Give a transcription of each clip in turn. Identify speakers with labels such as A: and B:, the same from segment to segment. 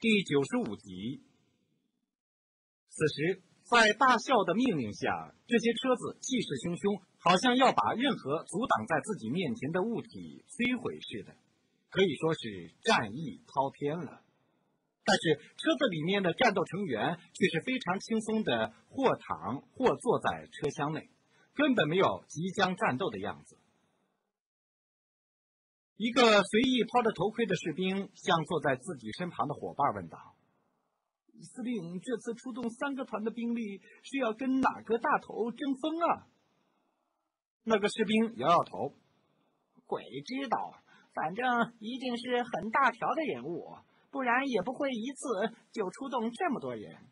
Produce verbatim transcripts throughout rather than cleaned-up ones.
A: 第九十五集。此时，在大校的命令下，这些车子气势汹汹，好像要把任何阻挡在自己面前的物体摧毁似的，可以说是战意滔天了。但是车子里面的战斗成员却是非常轻松的，或躺或坐在车厢内，根本没有即将战斗的样子。一个随意抛着头盔的士兵向坐在自己身旁的伙伴问道：“司令这次出动三个团的兵力是要跟哪个大头争锋啊？”那个士兵摇摇头：“
B: 鬼知道，反正一定是很大条的人物，不然也不会一次就出动这么多人。”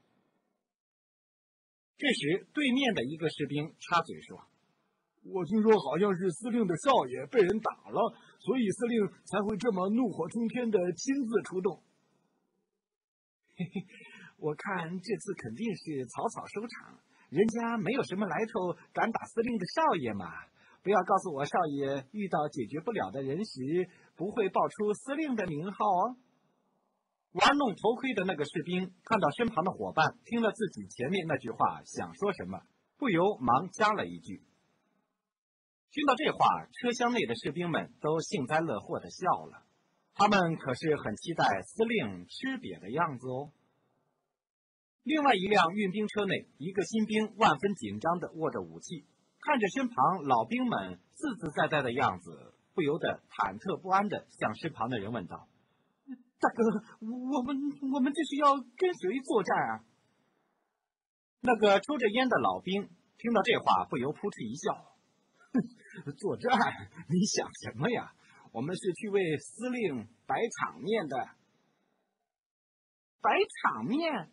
A: 这时，对面的一个士兵插嘴说：“
C: 我听说好像是司令的少爷被人打了，所以司令才会这么怒火冲天的亲自出动。”
A: 嘿嘿，我看这次肯定是草草收场，人家没有什么来头，敢打司令的少爷嘛。不要告诉我少爷遇到解决不了的人时，不会报出司令的名号哦。玩弄头盔的那个士兵看到身旁的伙伴听了自己前面那句话，想说什么，不由忙加了一句。听到这话，车厢内的士兵们都幸灾乐祸地笑了，他们可是很期待司令吃瘪的样子哦。另外一辆运兵车内，一个新兵万分紧张地握着武器，看着身旁老兵们自自在在的样子，不由得忐忑不安地向身旁的人问道：“大哥，我们我们这是要跟谁作战啊？”那个抽着烟的老兵听到这话，不由扑哧一笑：“哼，作战？你想什么呀？我们是去为司令摆场面的。”“
B: 摆场面？”“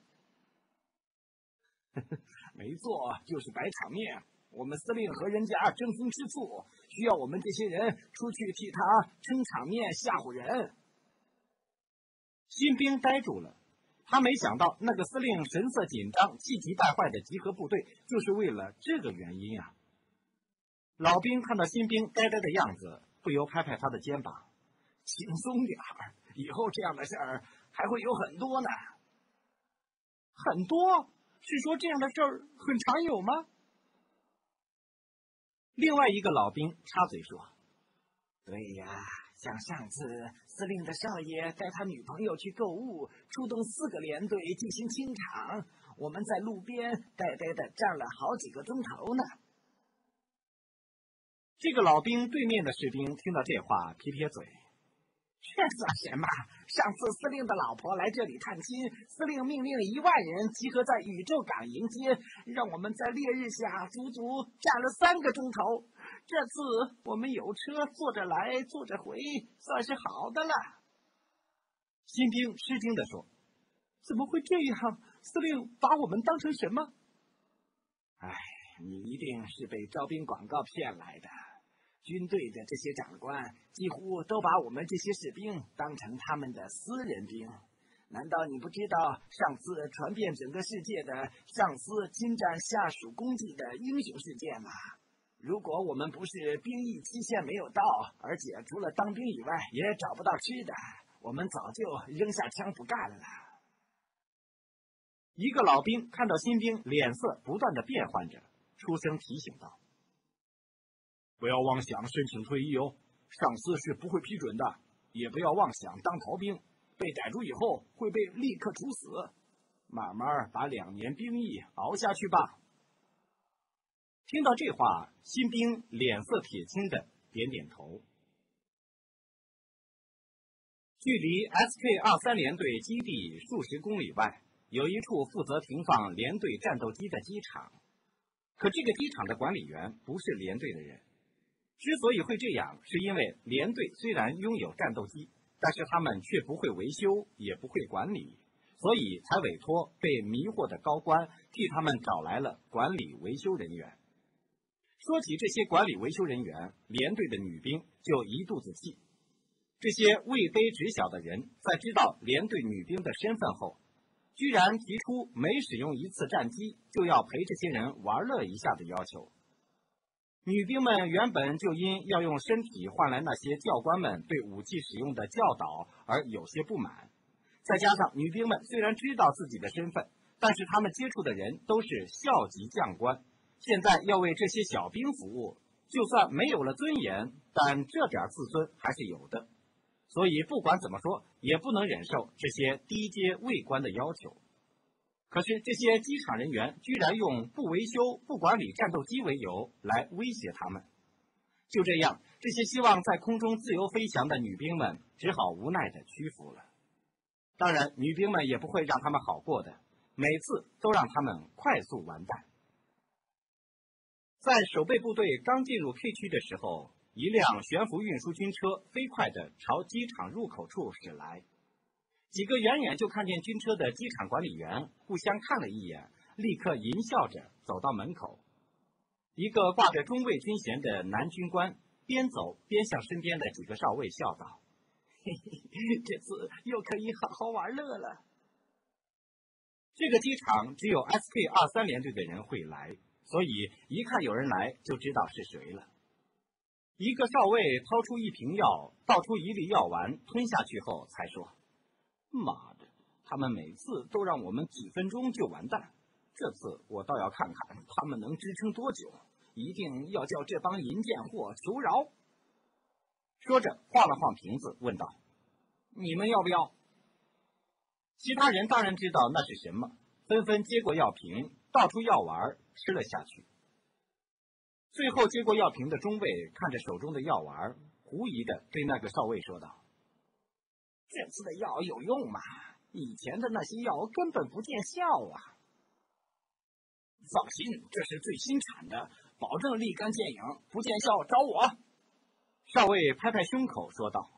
C: 没错，就是摆场面。我们司令和人家争风吃醋，需要我们这些人出去替他撑场面，吓唬人。”
A: 新兵呆住了，他没想到那个司令神色紧张、气急败坏的集合部队，就是为了这个原因啊。老兵看到新兵呆呆的样子，不由拍拍他的肩膀：“
C: 轻松点儿，以后这样的事儿还会有很多呢。”“
A: 很多？是说这样的事儿很常有吗？”另外一个老兵插嘴说：“
B: 对呀，像上次司令的少爷带他女朋友去购物，出动四个连队进行清场，我们在路边呆呆的站了好几个钟头呢。”
A: 这个老兵对面的士兵听到这话，撇撇嘴：“
B: 这算什么？上次司令的老婆来这里探亲，司令命令一万人集合在宇宙港迎接，让我们在烈日下足足站了三个钟头。这次我们有车坐着来坐着回，算是好的了。”
A: 新兵吃惊地说：“怎么会这样？司令把我们当成什么？”“
B: 哎，你一定是被招兵广告骗来的。军队的这些长官几乎都把我们这些士兵当成他们的私人兵。难道你不知道上次传遍整个世界的上司侵占下属公地的英雄事件吗？如果我们不是兵役期限没有到，而且除了当兵以外也找不到吃的，我们早就扔下枪不干了。”
A: 一个老兵看到新兵脸色不断的变换着，出声提醒道：“
C: 不要妄想申请退役哦，上司是不会批准的。也不要妄想当逃兵，被逮住以后会被立刻处死。慢慢把两年兵役熬下去吧。”
A: 听到这话，新兵脸色铁青的点点头。距离 S K 二三 联队基地数十公里外，有一处负责停放联队战斗机的机场。可这个机场的管理员不是联队的人。之所以会这样，是因为联队虽然拥有战斗机，但是他们却不会维修，也不会管理，所以才委托被迷惑的高官替他们找来了管理维修人员。说起这些管理维修人员，连队的女兵就一肚子气。这些位卑职小的人在知道连队女兵的身份后，居然提出每使用一次战机就要陪这些人玩乐一下的要求。女兵们原本就因要用身体换来那些教官们对武器使用的教导而有些不满， 再加上女兵们虽然知道自己的身份，但是他们接触的人都是校级将官，现在要为这些小兵服务，就算没有了尊严，但这点自尊还是有的。所以不管怎么说，也不能忍受这些低阶尉官的要求。可是这些机场人员居然用不维修、不管理战斗机为由来威胁他们。就这样，这些希望在空中自由飞翔的女兵们只好无奈地屈服了。当然，女兵们也不会让他们好过的，每次都让他们快速完蛋。在守备部队刚进入 K 区的时候，一辆悬浮运输军车飞快地朝机场入口处驶来。几个远远就看见军车的机场管理员互相看了一眼，立刻淫笑着走到门口。一个挂着中尉军衔的男军官边走边向身边的几个少尉笑道：“嘿嘿，这次又可以好好玩乐了。”这个机场只有 S K 二三 联队的人会来，所以一看有人来就知道是谁了。一个少尉掏出一瓶药，倒出一粒药丸吞下去后才说：“妈的，他们每次都让我们几分钟就完蛋，这次我倒要看看他们能支撑多久，一定要叫这帮淫贱货求饶。”说着晃了晃瓶子问道：“你们要不要？”其他人当然知道那是什么，纷纷接过药瓶，倒出药丸吃了下去。最后接过药瓶的中尉看着手中的药丸，狐疑地对那个少尉说道：“这次的药有用吗？以前的那些药根本不见效啊。”“放心，这是最新产的，保证立竿见影，不见效找我。”少尉拍拍胸口说道。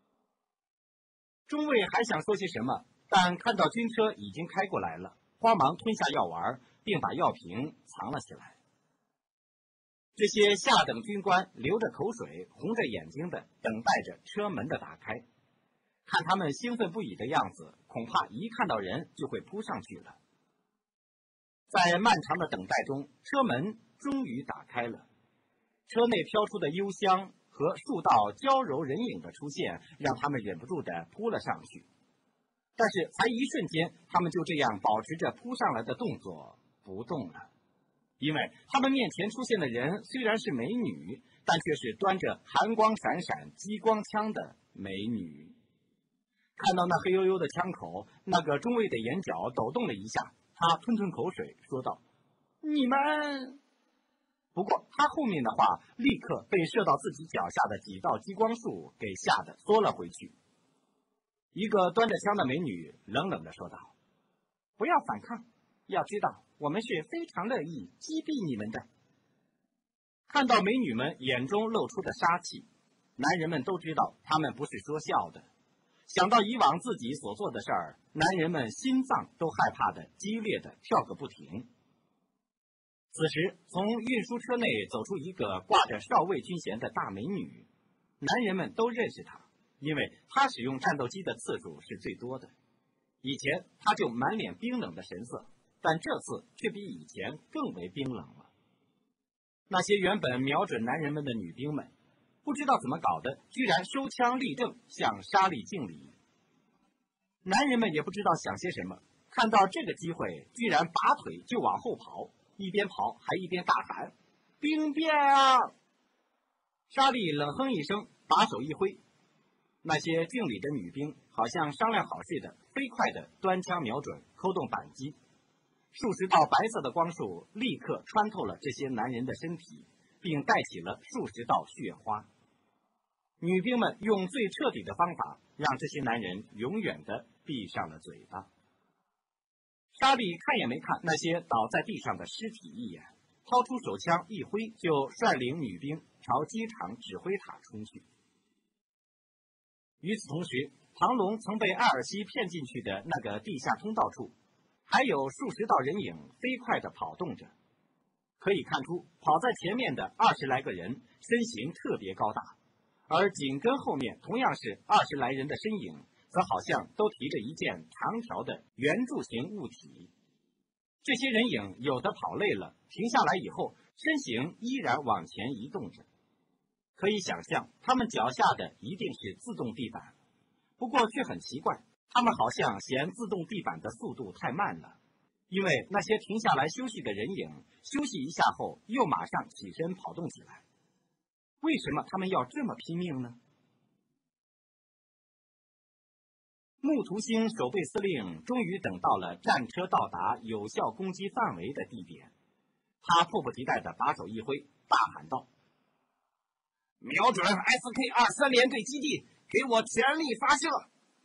A: 中尉还想说些什么，但看到军车已经开过来了，慌忙吞下药丸，并把药瓶藏了起来。这些下等军官流着口水，红着眼睛的等待着车门的打开。看他们兴奋不已的样子，恐怕一看到人就会扑上去了。在漫长的等待中，车门终于打开了。车内飘出的幽香和数道娇柔人影的出现，让他们忍不住地扑了上去。但是才一瞬间，他们就这样保持着扑上来的动作不动了。因为他们面前出现的人虽然是美女，但却是端着寒光闪闪激光枪的美女。看到那黑黝黝的枪口，那个中尉的眼角抖动了一下，他吞吞口水说道：“你们……”不过他后面的话立刻被射到自己脚下的几道激光束给吓得缩了回去。一个端着枪的美女冷冷地说道：“不要反抗，要知道我们是非常乐意击毙你们的。”看到美女们眼中露出的杀气，男人们都知道他们不是说笑的。想到以往自己所做的事儿，男人们心脏都害怕的激烈的跳个不停。此时从运输车内走出一个挂着少尉军衔的大美女，男人们都认识她，因为她使用战斗机的次数是最多的。以前她就满脸冰冷的神色，但这次却比以前更为冰冷了。那些原本瞄准男人们的女兵们，不知道怎么搞的，居然收枪立正，向莎莉敬礼。男人们也不知道想些什么，看到这个机会，居然拔腿就往后跑，一边跑还一边大喊：“兵变啊！”莎莉冷哼一声，把手一挥，那些敬礼的女兵好像商量好似的，飞快地端枪瞄准，扣动扳机。数十道白色的光束立刻穿透了这些男人的身体，并带起了数十道血花。女兵们用最彻底的方法，让这些男人永远地闭上了嘴巴。莎莉看也没看那些倒在地上的尸体一眼，掏出手枪一挥，就率领女兵朝机场指挥塔冲去。与此同时，唐龙曾被艾尔西骗进去的那个地下通道处，还有数十道人影飞快地跑动着。可以看出，跑在前面的二十来个人身形特别高大，而紧跟后面同样是二十来人的身影，则好像都提着一件长条的圆柱形物体。这些人影有的跑累了，停下来以后，身形依然往前移动着。可以想象，他们脚下的一定是自动地板。不过却很奇怪，
D: 他们好像嫌自动地板的速度太慢了，因为那些停下来休息的人影，休息一下后又马上起身跑动起来。为什么他们要这么拼命呢？木图星守备司令终于等到了战车到达有效攻击范围的地点，他迫不及待地把手一挥，大喊道：“
B: 瞄准 S K 二三 联队基地，给我全力发射！”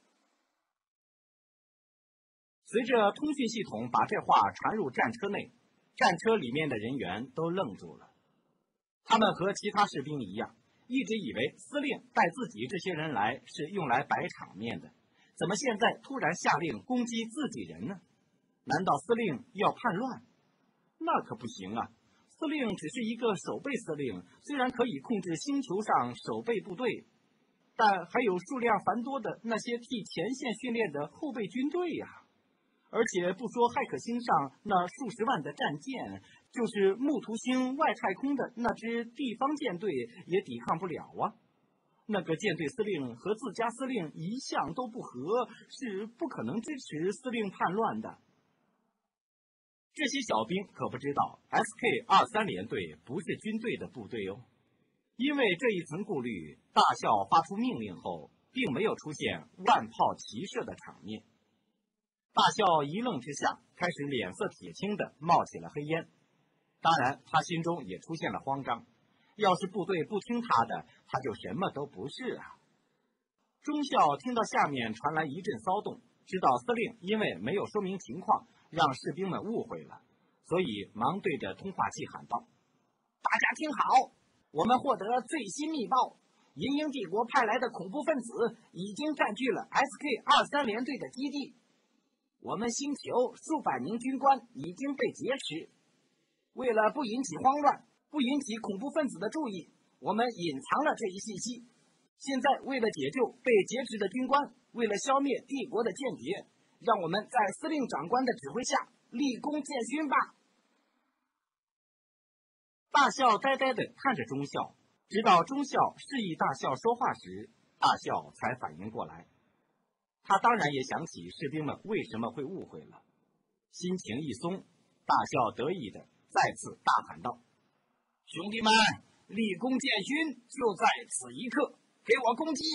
D: 随着通讯系统把这话传入战车内，战车里面的人员都愣住了。他们和其他士兵一样，一直以为司令带自己这些人来是用来摆场面的，怎么现在突然下令攻击自己人呢？难道司令要叛乱？那可不行啊！司令只是一个守备司令，虽然可以控制星球上守备部队，但还有数量繁多的那些替前线训练的后备军队呀、啊。而且不说骇客星上那数十万的战舰，就是木图星外太空的那支地方舰队也抵抗不了啊！那个舰队司令和自家司令一向都不和，是不可能支持司令叛乱的。这些小兵可不知道 S K 二三 联队不是军队的部队哦。因为这一层顾虑，大校发出命令后，并没有出现万炮齐射的场面。大校一愣之下，开始脸色铁青的冒起了黑烟。当然，他心中也出现了慌张。要是部队不听他的，他就什么都不是啊！中校听到下面传来一阵骚动，知道司令因为没有说明情况，让士兵们误会了，所以忙对着通话器喊道：“
B: 大家听好，我们获得最新密报，银鹰帝国派来的恐怖分子已经占据了 S K 二三 联队的基地。我们星球数百名军官已经被劫持，为了不引起慌乱，不引起恐怖分子的注意，我们隐藏了这一信息。现在为了解救被劫持的军官，为了消灭帝国的间谍，让我们在司令长官的指挥下立功建勋吧。”
D: 大校呆呆地看着中校，直到中校示意大校说话时，大校才反应过来。他当然也想起士兵们为什么会误会了，心情一松，大校得意地再次大喊道：“
B: 兄弟们，立功建勋就在此一刻，给我攻击！”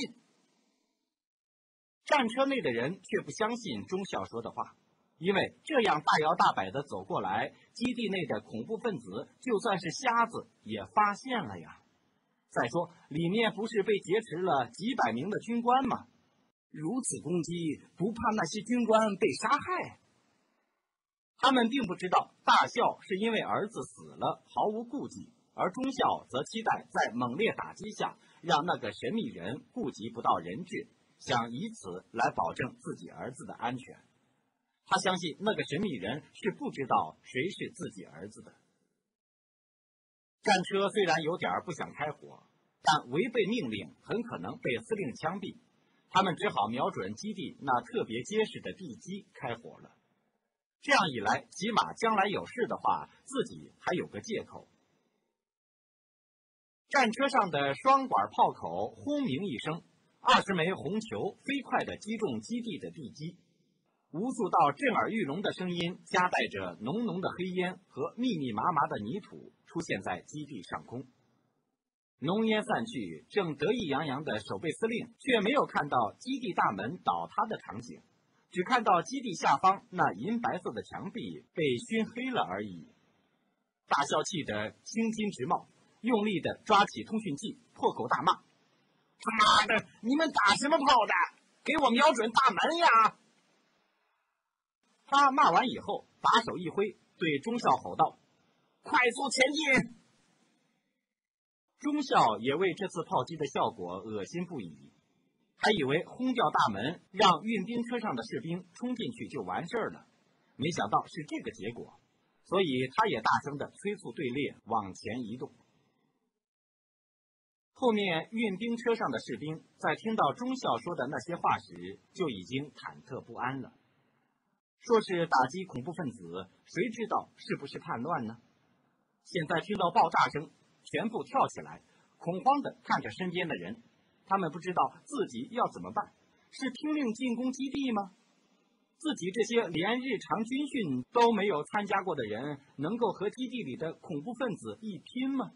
D: 战车内的人却不相信中校说的话，因为这样大摇大摆地走过来，基地内的恐怖分子就算是瞎子也发现了呀。再说，里面不是被劫持了几百名的军官吗？如此攻击，不怕那些军官被杀害？他们并不知道，大校是因为儿子死了毫无顾忌，而中校则期待在猛烈打击下，让那个神秘人顾及不到人质，想以此来保证自己儿子的安全。他相信那个神秘人是不知道谁是自己儿子的。战车虽然有点不想开火，但违背命令很可能被司令枪毙，他们只好瞄准基地那特别结实的地基开火了。这样一来，起码将来有事的话，自己还有个借口。战车上的双管炮口轰鸣一声，二十枚红球飞快地击中基地的地基，无数道震耳欲聋的声音夹带着浓浓的黑烟和密密麻麻的泥土出现在基地上空。浓烟散去，正得意洋洋的守备司令却没有看到基地大门倒塌的场景，只看到基地下方那银白色的墙壁被熏黑了而已。大校气得青筋直冒，用力地抓起通讯器，破口大骂：“
B: 他妈的，你们打什么炮的？给我瞄准大门呀！”
D: 他骂完以后，把手一挥，对中校吼道：“
B: 快速前进！”
D: 中校也为这次炮击的效果恶心不已，还以为轰掉大门，让运兵车上的士兵冲进去就完事儿了，没想到是这个结果，所以他也大声地催促队列往前移动。后面运兵车上的士兵在听到中校说的那些话时，就已经忐忑不安了。说是打击恐怖分子，谁知道是不是叛乱呢？现在听到爆炸声，全部跳起来，恐慌地看着身边的人，他们不知道自己要怎么办， 是听令进攻基地吗？自己这些连日常军训都没有参加过的人，能够和基地里的恐怖分子一拼吗？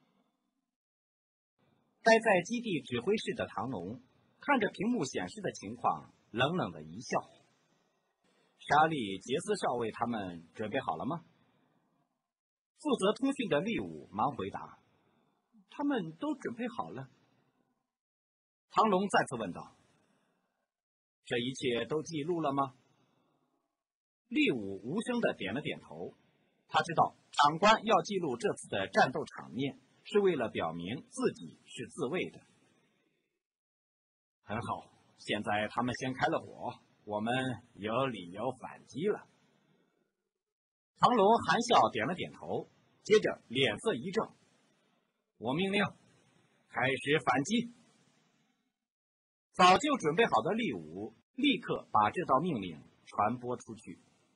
D: 待在基地指挥室的唐龙看着屏幕显示的情况，冷冷的一笑。沙利、杰斯少尉他们准备好了吗？负责通讯的利武忙回答：“
A: 他们都准备好了。”
D: 唐龙再次问道：“这一切都记录了吗？”利武无声的点了点头。他知道长官要记录这次的战斗场面，是为了表明自己是自卫的。很好，现在他们先开了火，我们有理由反击了。唐龙含笑点了点头，接着脸色一正：“我命令，开始反击。”早就准备好的利武立刻把这道命令传播出去。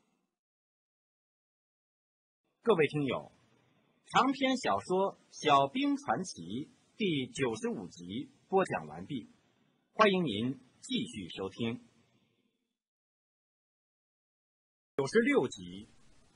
D: 各位听友，长篇小说《小兵传奇》第九十五集播讲完毕，欢迎您继续收听。九十六集，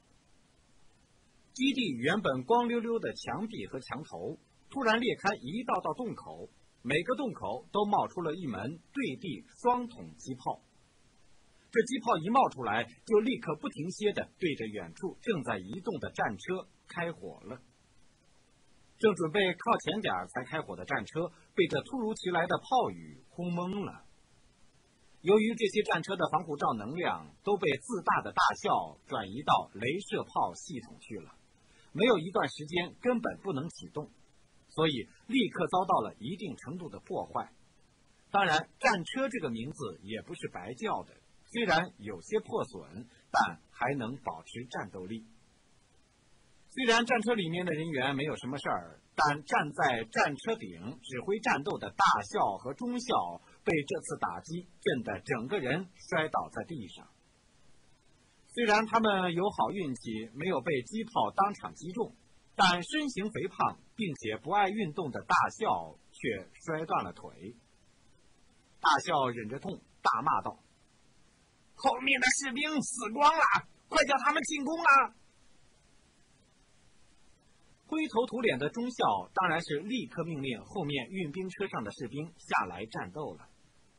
D: 基地原本光溜溜的墙壁和墙头突然裂开一道道洞口，每个洞口都冒出了一门对地双筒机炮。这机炮一冒出来，就立刻不停歇地对着远处正在移动的战车开火了。正准备靠前点才开火的战车，被这突如其来的炮雨轰懵了。由于这些战车的防护罩能量都被自大的大校转移到雷射炮系统去了，没有一段时间根本不能启动，所以立刻遭到了一定程度的破坏。当然，战车这个名字也不是白叫的，虽然有些破损，但还能保持战斗力。虽然战车里面的人员没有什么事儿，但站在战车顶指挥战斗的大校和中校被这次打击震得整个人摔倒在地上。虽然他们有好运气，没有被机炮当场击中，但身形肥胖并且不爱运动的大校却摔断了腿。大校忍着痛大骂道：“
B: 后面的士兵死光了，快叫他们进攻啊！”
D: 灰头土脸的中校当然是立刻命令后面运兵车上的士兵下来战斗了。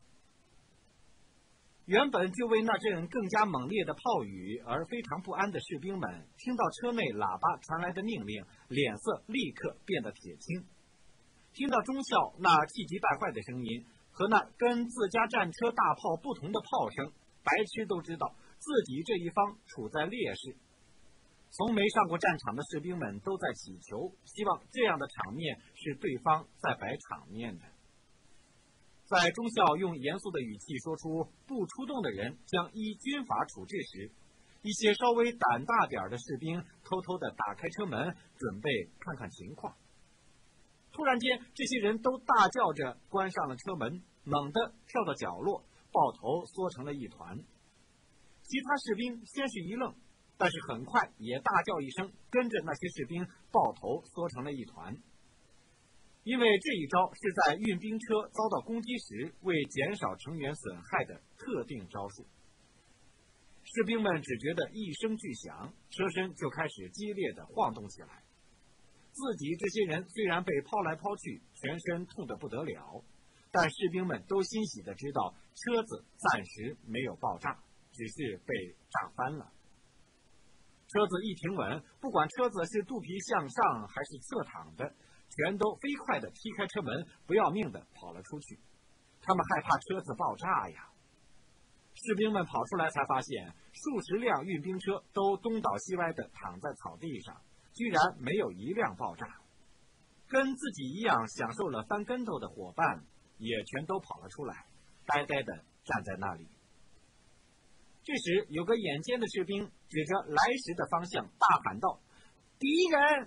D: 原本就为那阵更加猛烈的炮雨而非常不安的士兵们，听到车内喇叭传来的命令，脸色立刻变得铁青。听到中校那气急败坏的声音和那跟自家战车大炮不同的炮声，白痴都知道自己这一方处在劣势。从没上过战场的士兵们都在祈求，希望这样的场面是对方在摆场面的。在中校用严肃的语气说出不出动的人将依军法处置时，一些稍微胆大点的士兵偷偷地打开车门，准备看看情况。突然间，这些人都大叫着关上了车门，猛地跳到角落，抱头缩成了一团。其他士兵先是一愣，但是很快也大叫一声，跟着那些士兵抱头缩成了一团。因为这一招是在运兵车遭到攻击时为减少成员损害的特定招数。士兵们只觉得一声巨响，车身就开始激烈地晃动起来。自己这些人虽然被抛来抛去，全身痛得不得了，但士兵们都欣喜地知道车子暂时没有爆炸，只是被炸翻了。车子一停稳，不管车子是肚皮向上还是侧躺的，全都飞快地踢开车门，不要命地跑了出去。他们害怕车子爆炸呀！士兵们跑出来才发现，数十辆运兵车都东倒西歪地躺在草地上，居然没有一辆爆炸。跟自己一样享受了翻跟头的伙伴也全都跑了出来，呆呆地站在那里。这时，有个眼尖的士兵指着来时的方向大喊道：“敌人！”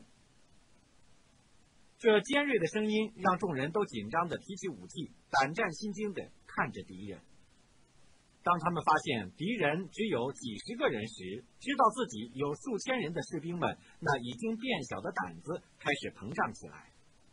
D: 这尖锐的声音让众人都紧张地提起武器，胆战心惊地看着敌人。当他们发现敌人只有几十个人时，知道自己有数千人的士兵们那已经变小的胆子开始膨胀起来。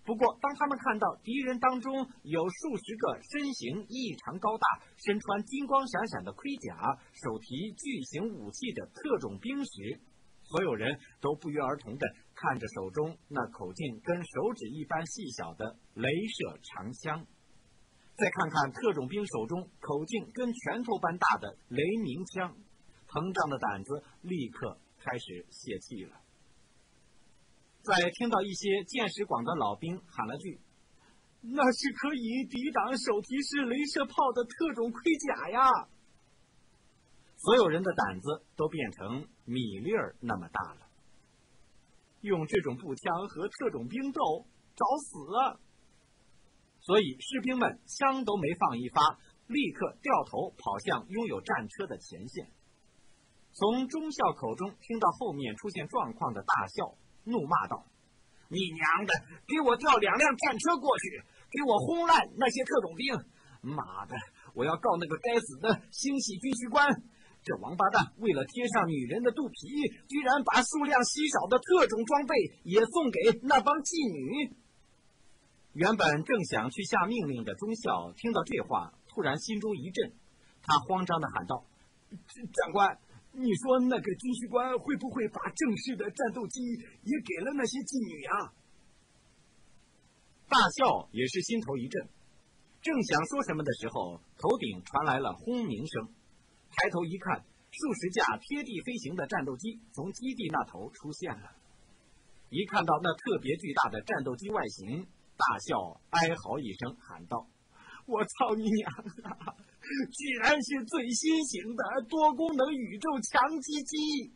D: 不过，当他们看到敌人当中有数十个身形异常高大、身穿金光闪闪的盔甲、手提巨型武器的特种兵时，所有人都不约而同地看着手中那口径跟手指一般细小的镭射长枪，再看看特种兵手中口径跟拳头般大的雷鸣枪，膨胀的胆子立刻开始泄气了。在听到一些见识广的老兵喊了句“那是可以抵挡手提式镭射炮的特种盔甲呀”，所有人的胆子都变成米粒儿那么大了。用这种步枪和特种兵斗，找死啊！所以士兵们枪都没放一发，立刻掉头跑向拥有战车的前线。从中校口中听到后面出现状况的大校怒骂道：“你娘的，给我调两辆战车过去，给我轰烂那些特种兵！妈的，我要告那个该死的星系军需官！这王八蛋为了贴上女人的肚皮，居然把数量稀少的特种装备也送给那帮妓女！”原本正想去下命令的中校听到这话，突然心中一震，他慌张地喊道：“长官，你说那个军需官会不会把正式的战斗机也给了那些妓女啊？”大校也是心头一震，正想说什么的时候，头顶传来了轰鸣声。抬头一看，数十架贴地飞行的战斗机从基地那头出现了。一看到那特别巨大的战斗机外形，大校哀嚎一声，喊道：“我操你娘啊！居然是最新型的多功能宇宙强击机！”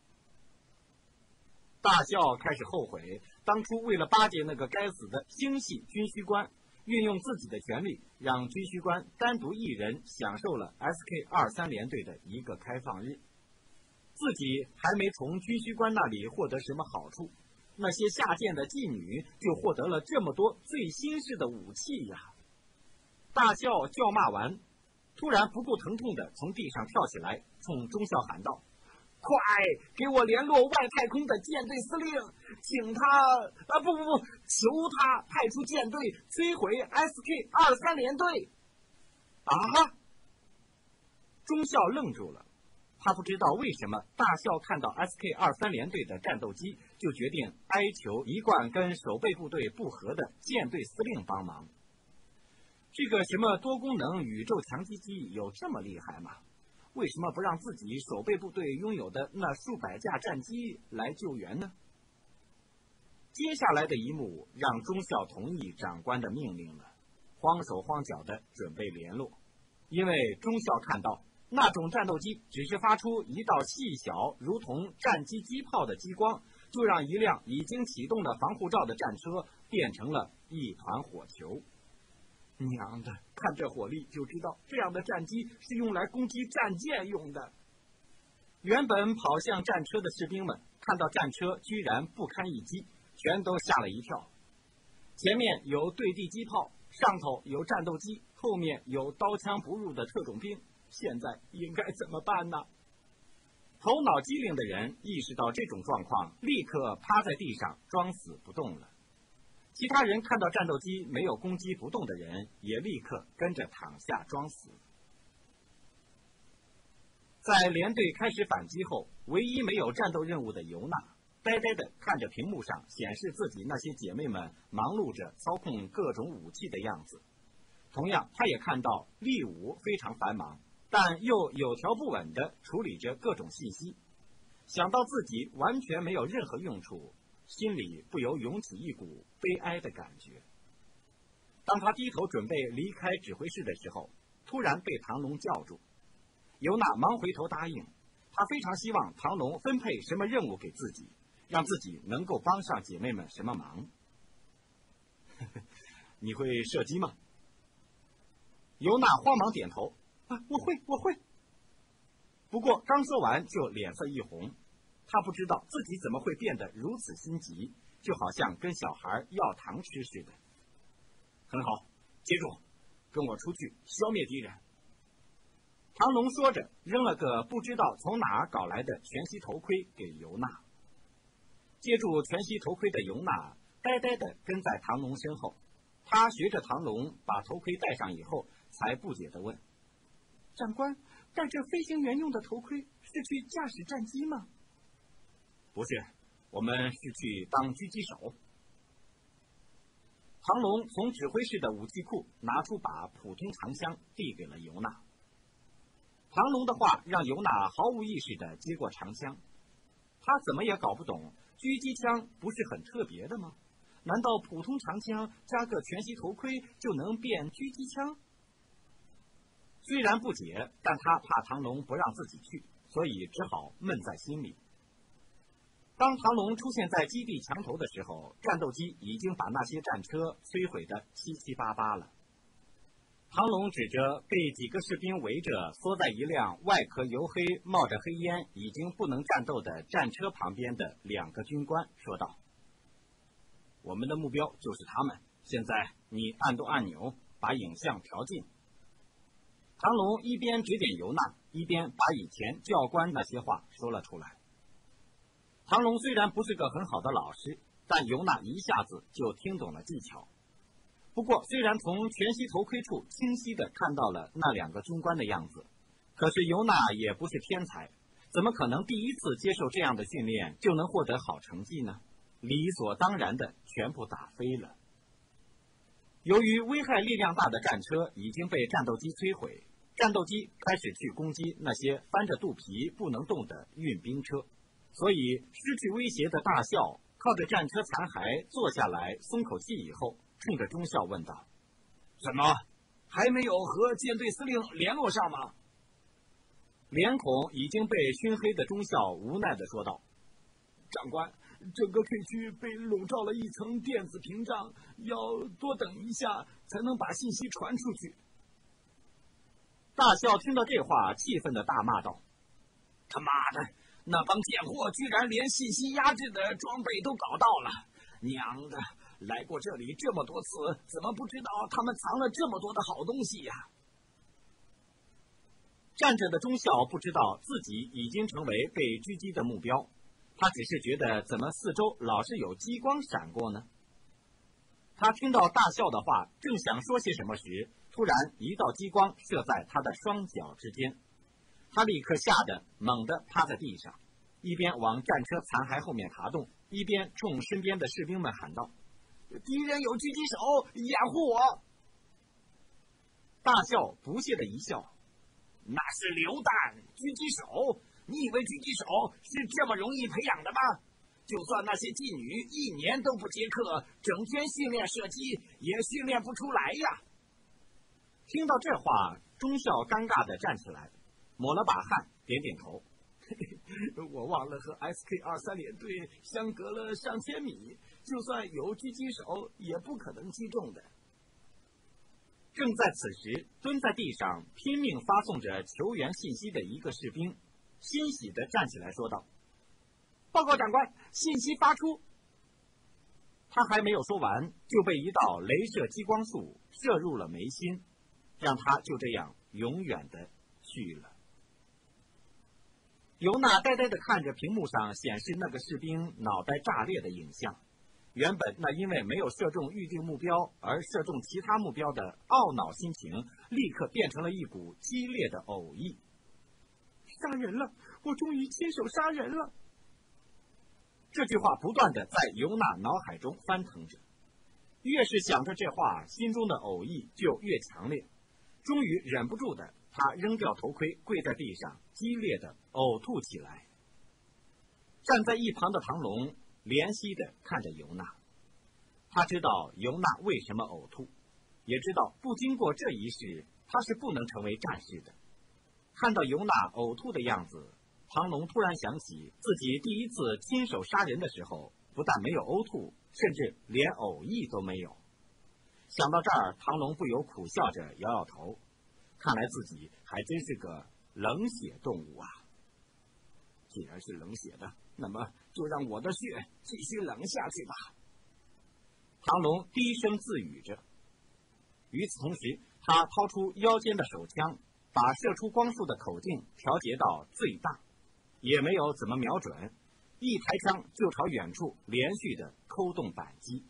D: 大校开始后悔，当初为了巴结那个该死的星系军需官，运用自己的权力，让军需官单独一人享受了 S K 二三 联队的一个开放日，自己还没从军需官那里获得什么好处，那些下贱的妓女就获得了这么多最新式的武器呀！大校叫骂完，突然不顾疼痛地从地上跳起来，冲中校喊道：“快给我联络外太空的舰队司令，请他啊不不不，求他派出舰队摧毁 S K 二三 联队！”啊！中校愣住了，他不知道为什么大校看到 S K 二三 联队的战斗机，就决定哀求一贯跟守备部队不和的舰队司令帮忙。这个什么多功能宇宙强击机有这么厉害吗？为什么不让自己守备部队拥有的那数百架战机来救援呢？接下来的一幕让中校同意长官的命令了，慌手慌脚的准备联络，因为中校看到那种战斗机只是发出一道细小如同战机机炮的激光，就让一辆已经启动了防护罩的战车变成了一团火球。娘的，看这火力就知道这样的战机是用来攻击战舰用的。原本跑向战车的士兵们看到战车居然不堪一击，全都吓了一跳。前面有对地机炮，上头有战斗机，后面有刀枪不入的特种兵，现在应该怎么办呢？头脑机灵的人意识到这种状况，立刻趴在地上装死不动了。其他人看到战斗机没有攻击不动的人，也立刻跟着躺下装死。在连队开始反击后，唯一没有战斗任务的尤娜，呆呆地看着屏幕上显示自己那些姐妹们忙碌着操控各种武器的样子。同样，她也看到利武非常繁忙，但又有条不紊地处理着各种信息。想到自己完全没有任何用处，心里不由涌起一股悲哀的感觉。当他低头准备离开指挥室的时候，突然被唐龙叫住。尤娜忙回头答应，他非常希望唐龙分配什么任务给自己，让自己能够帮上姐妹们什么忙。你会射击吗？尤娜慌忙点头，啊，我会，我会。不过刚说完就脸色一红，他不知道自己怎么会变得如此心急，就好像跟小孩要糖吃似的。很好，接住，跟我出去消灭敌人。唐龙说着，扔了个不知道从哪儿搞来的全息头盔给尤娜。接住全息头盔的尤娜呆呆地跟在唐龙身后。他学着唐龙把头盔戴上以后，才不解地问：
A: 长官，戴着飞行员用的头盔是去驾驶战机吗？
D: 不是，我们是去当狙击手。唐龙从指挥室的武器库拿出把普通长枪，递给了尤娜。唐龙的话让尤娜毫无意识地接过长枪。他怎么也搞不懂，狙击枪不是很特别的吗？难道普通长枪加个全息头盔就能变狙击枪？虽然不解，但他怕唐龙不让自己去，所以只好闷在心里。当唐龙出现在基地墙头的时候，战斗机已经把那些战车摧毁得七七八八了。唐龙指着被几个士兵围着缩在一辆外壳黝黑、冒着黑烟、已经不能战斗的战车旁边的两个军官说道：我们的目标就是他们，现在你按动按钮，把影像调近。唐龙一边指点尤娜，一边把以前教官那些话说了出来。唐龙虽然不是个很好的老师，但尤娜一下子就听懂了技巧。不过虽然从全息头盔处清晰地看到了那两个军官的样子，可是尤娜也不是天才，怎么可能第一次接受这样的训练就能获得好成绩呢？理所当然的全部打飞了。由于危害力量大的战车已经被战斗机摧毁，战斗机开始去攻击那些翻着肚皮不能动的运兵车，所以失去威胁的大校靠着战车残骸坐下来松口气以后，冲着中校问道：
C: 怎么还没有和舰队司令联络上吗？
D: 脸孔已经被熏黑的中校无奈地说道：
C: 长官，整个 K 区被笼罩了一层电子屏障，要多等一下才能把信息传出去。
D: 大校听到这话，气愤地大骂道：
C: 他妈的，那帮贱货居然连信息压制的装备都搞到了！娘的，来过这里这么多次，怎么不知道他们藏了这么多的好东西呀？
D: 站着的中校不知道自己已经成为被狙击的目标，他只是觉得怎么四周老是有激光闪过呢？他听到大校的话，正想说些什么时，突然一道激光射在他的双脚之间，他立刻吓得猛地趴在地上，一边往战车残骸后面爬动，一边冲身边的士兵们喊道：
C: 敌人有狙击手，掩护我！
D: 大校不屑地一笑：
C: 那是榴弹，狙击手？你以为狙击手是这么容易培养的吗？就算那些妓女一年都不接课，整天训练射击，也训练不出来呀！
D: 听到这话，中校尴尬地站起来，抹了把汗，点点头。
C: 我忘了和 S K 二三 联队相隔了上千米，就算有狙击手，也不可能击中的。
D: 正在此时，蹲在地上拼命发送着求援信息的一个士兵，欣喜地站起来说道：
A: 报告长官，信息发出。
D: 他还没有说完，就被一道镭射激光束射入了眉心，让他就这样永远的去了。尤娜呆呆地看着屏幕上显示那个士兵脑袋炸裂的影像，原本那因为没有射中预定目标而射中其他目标的懊恼心情，立刻变成了一股激烈的呕意。
A: 杀人了，我终于亲手杀人了。
D: 这句话不断地在尤娜脑海中翻腾着，越是想着这话，心中的呕意就越强烈。终于忍不住的，他扔掉头盔，跪在地上，激烈的呕吐起来。站在一旁的唐龙怜惜地看着尤娜，他知道尤娜为什么呕吐，也知道不经过这一事，他是不能成为战士的。看到尤娜呕吐的样子，唐龙突然想起自己第一次亲手杀人的时候，不但没有呕吐，甚至连呕意都没有。想到这儿，唐龙不由苦笑着摇摇头，看来自己还真是个冷血动物啊！既然是冷血的，那么就让我的血继续冷下去吧。唐龙低声自语着。与此同时，他掏出腰间的手枪，把射出光束的口径调节到最大，也没有怎么瞄准， 一抬枪就朝远处连续的扣动扳机。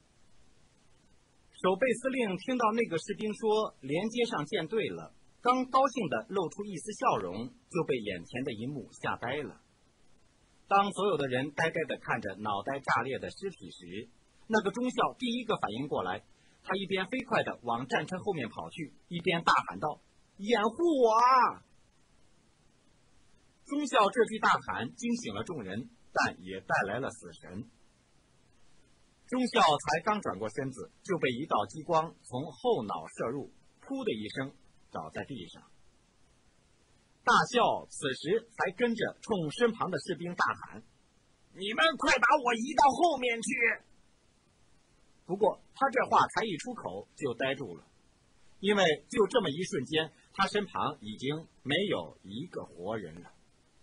D: 守备司令听到那个士兵说连接上舰队了，刚高兴的露出一丝笑容，就被眼前的一幕吓呆了。当所有的人呆呆地看着脑袋炸裂的尸体时，那个中校第一个反应过来，他一边飞快地往战车后面跑去，一边大喊道：“掩护我啊！”中校这句大喊惊醒了众人，但也带来了死神。中校才刚转过身子，就被一道激光从后脑射入，噗的一声倒在地上。大校此时才跟着冲身旁的士兵大喊：“
B: 你们快把我移到后面去！”
D: 不过他这话才一出口就呆住了，因为就这么一瞬间，他身旁已经没有一个活人了。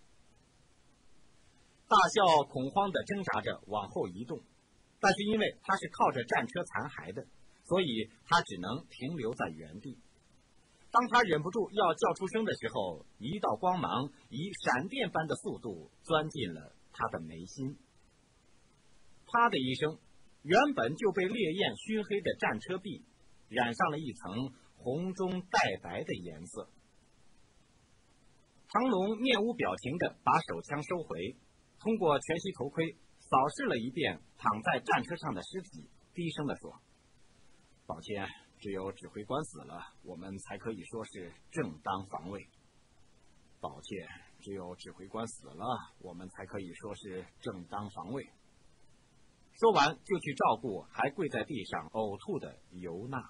D: 大校恐慌地挣扎着往后移动，但是因为他是靠着战车残骸的，所以他只能停留在原地。当他忍不住要叫出声的时候，一道光芒以闪电般的速度钻进了他的眉心。啪的一声，原本就被烈焰熏黑的战车壁染上了一层红中带白的颜色。唐龙面无表情地把手枪收回，通过全息头盔扫视了一遍躺在战车上的尸体，低声地说：“抱歉，只有指挥官死了，我们才可以说是正当防卫。抱歉，只有指挥官死了，我们才可以说是正当防卫。”说完就去照顾还跪在地上呕吐的尤娜。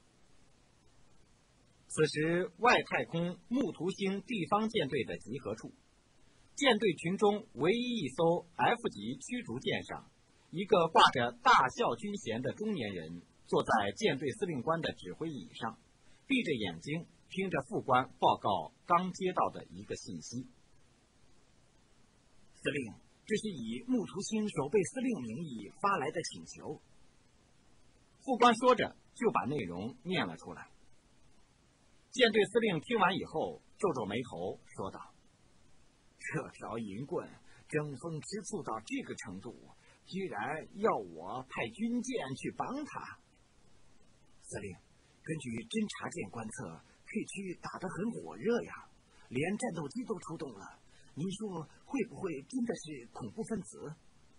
D: 此时外太空木图星地方舰队的集合处，舰队群中唯一一艘 F 级驱逐舰上，一个挂着大校军衔的中年人坐在舰队司令官的指挥椅上，闭着眼睛听着副官报告刚接到的一个信息。
B: 司令，这是以木图星守备司令名义发来的请求。
D: 副官说着就把内容念了出来。舰队司令听完以后皱皱眉头说道：“
B: 这条银棍争风吃醋到这个程度，居然要我派军舰去帮他。司令，根据侦察舰观测，K区打得很火热呀，连战斗机都出动了。您说会不会真的是恐怖分子？”“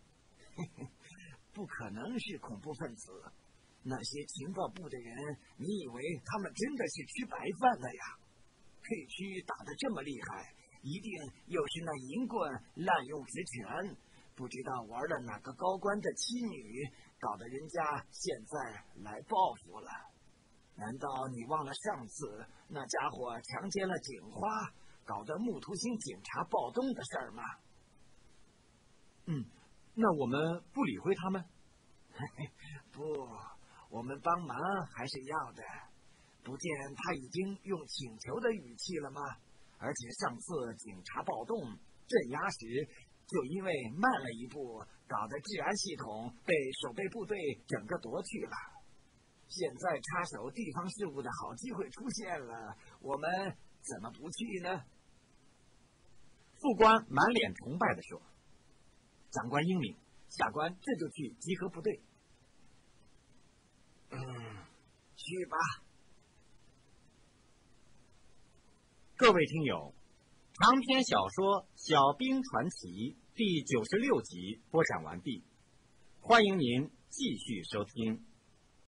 B: 不可能是恐怖分子，那些情报部的人，你以为他们真的是吃白饭的呀 ？K区打得这么厉害，一定又是那银棍滥用职权，不知道玩了哪个高官的妻女，搞得人家现在来报复了。难道你忘了上次那家伙强奸了警花，搞得木图星警察暴动的事儿吗？”“
D: 嗯，那我们不理会他们？”“
B: 不，我们帮忙还是要的。不见他已经用请求的语气了吗？而且上次警察暴动镇压时，就因为慢了一步，搞得治安系统被守备部队整个夺去了。现在插手地方事务的好机会出现了，我们怎么不去呢？”
D: 副官满脸崇拜地说：“长官英明，下官这就去集合部队。”“
B: 嗯，去吧。”
D: 各位听友，长篇小说《小兵传奇》第九十六集播讲完毕，欢迎您继续收听。